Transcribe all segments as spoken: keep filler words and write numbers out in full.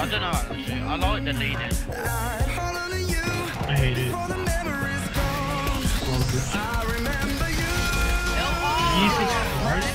I don't know how to do it. I like the leading. I hate it. Jesus Christ.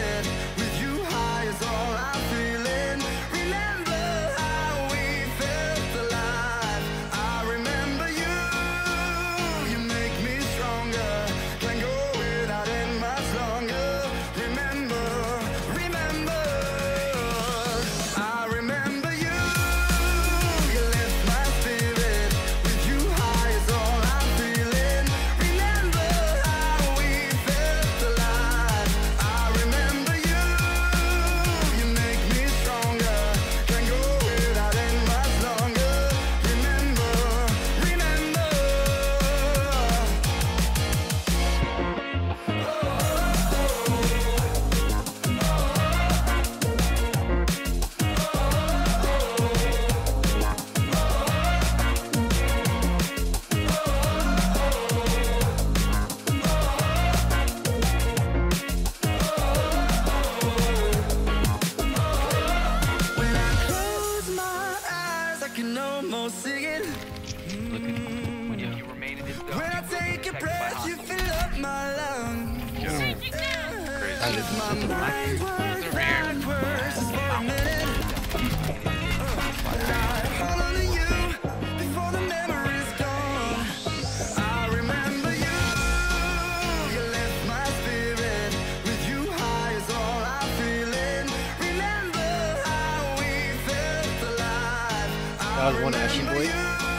That was one Ashy Boy.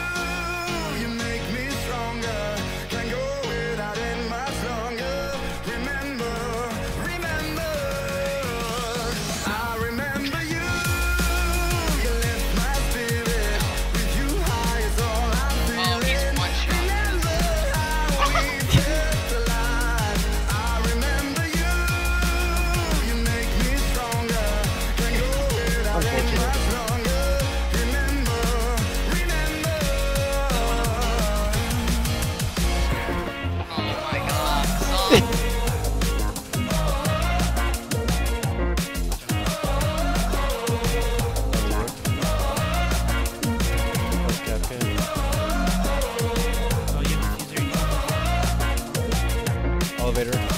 Elevator. Dead.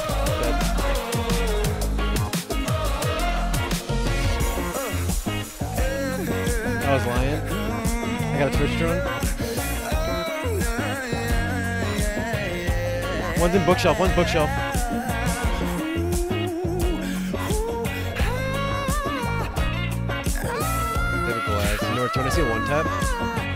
I was lying. I got a Twitch drone. One's in bookshelf, one's bookshelf. Typical ass. North, do you want to see a one tap?